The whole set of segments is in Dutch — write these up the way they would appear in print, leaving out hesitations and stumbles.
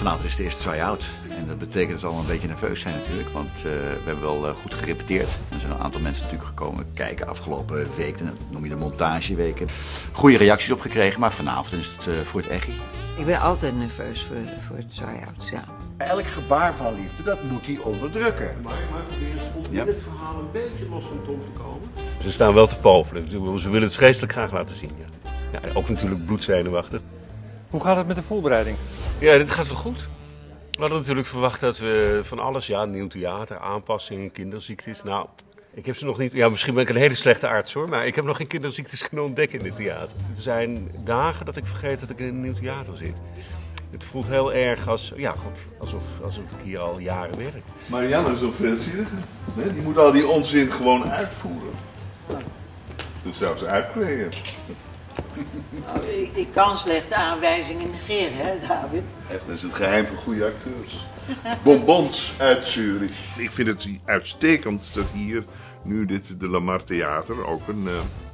Vanavond is de eerste try-out. En dat betekent dat we allemaal een beetje nerveus zijn natuurlijk. Want we hebben wel goed gerepeteerd. Er zijn een aantal mensen natuurlijk gekomen kijken afgelopen weken. Dat noem je de montageweken. Goede reacties op gekregen, maar vanavond is het voor het echi. Ik ben altijd nerveus voor de try-outs, ja. Elk gebaar van liefde, dat moet hij onderdrukken. Maar proberen om in het verhaal een beetje los van Tom te komen. Ze staan wel te popelen. Ze willen het vreselijk graag laten zien. Ja. Ja, ook natuurlijk bloedzenuwachtig. Hoe gaat het met de voorbereiding? Ja, dit gaat wel goed. We hadden natuurlijk verwacht dat we van alles, nieuw theater, aanpassingen, kinderziektes. Nou, ik heb ze nog niet. Ja, misschien ben ik een hele slechte arts hoor, maar ik heb nog geen kinderziektes kunnen ontdekken in dit theater. Er zijn dagen dat ik vergeet dat ik in een nieuw theater zit. Het voelt heel erg alsof ik hier al jaren werk. Marianne is een veelzielige. Die moet al die onzin gewoon uitvoeren. Dus zelfs uitkleden. Nou, ik kan slechte aanwijzingen negeren, hè, David? Echt, dat is het geheim van goede acteurs. Bonbons uit Zurich. Ik vind het uitstekend dat hier nu de Lamar Theater ook een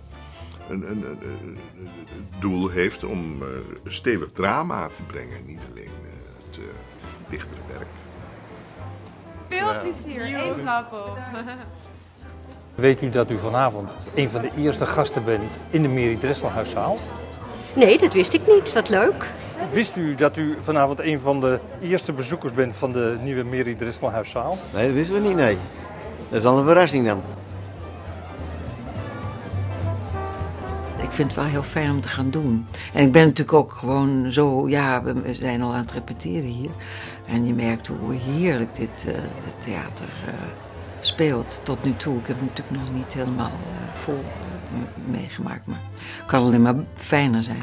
doel heeft om stevig drama te brengen. Niet alleen het lichtere werk. Veel plezier, één trap op. Weet u dat u vanavond een van de eerste gasten bent in de Mary Dresselhuiszaal? Nee, dat wist ik niet. Wat leuk. Wist u dat u vanavond een van de eerste bezoekers bent van de nieuwe Mary Dresselhuiszaal? Nee, dat wisten we niet, nee. Dat is al een verrassing dan. Ik vind het wel heel fijn om te gaan doen. En ik ben natuurlijk ook gewoon zo, we zijn al aan het repeteren hier. En je merkt hoe heerlijk dit theater speelt tot nu toe. Ik heb het natuurlijk nog niet helemaal vol meegemaakt, maar het kan alleen maar fijner zijn.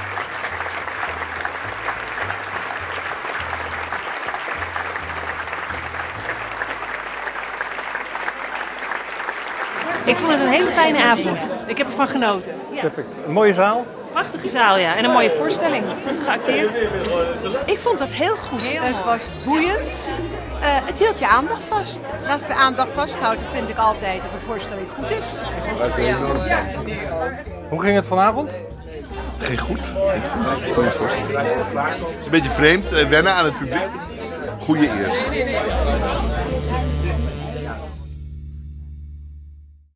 Ik vond het een hele fijne avond. Ik heb ervan genoten. Ja. Perfect. Een mooie zaal? Prachtige zaal, ja. En een mooie voorstelling. Goed geacteerd. Ik vond dat heel goed. Het was boeiend. Het hield je aandacht vast. Als de aandacht vasthoudt, vind ik altijd dat de voorstelling goed is. Hoe ging het vanavond? Geen goed. Goeie voorstelling. Het is een beetje vreemd, wennen aan het publiek. Goeie eerste.